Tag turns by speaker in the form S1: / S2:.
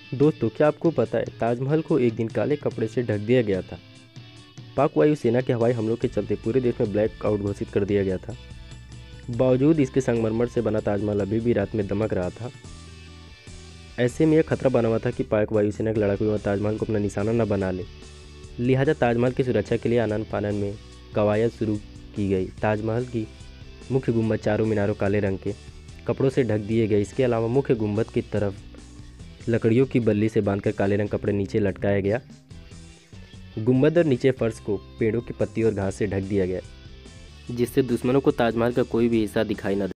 S1: दोस्तों, क्या आपको पता है ताजमहल को एक दिन काले कपड़े से ढक दिया गया था। पाक वायुसेना के हवाई हमलों के चलते पूरे देश में ब्लैक आउट घोषित कर दिया गया था। बावजूद इसके संगमरमर से बना ताजमहल अभी भी रात में दमक रहा था। ऐसे में यह खतरा बना हुआ था कि पाक वायुसेना के लड़ाकू विमान ताजमहल को अपना निशाना न बना ले। लिहाजा ताजमहल की सुरक्षा के लिए आनन फानन में कवायद शुरू की गई। ताजमहल की मुख्य गुंबद चारों मीनारों काले रंग के कपड़ों से ढक दिए गए। इसके अलावा मुख्य गुंबद की तरफ लकड़ियों की बल्ली से बांधकर काले रंग कपड़े नीचे लटकाया गया। गुंबद और नीचे फर्श को पेड़ों की पत्ती और घास से ढक दिया गया, जिससे दुश्मनों को ताजमहल का कोई भी हिस्सा दिखाई न दे।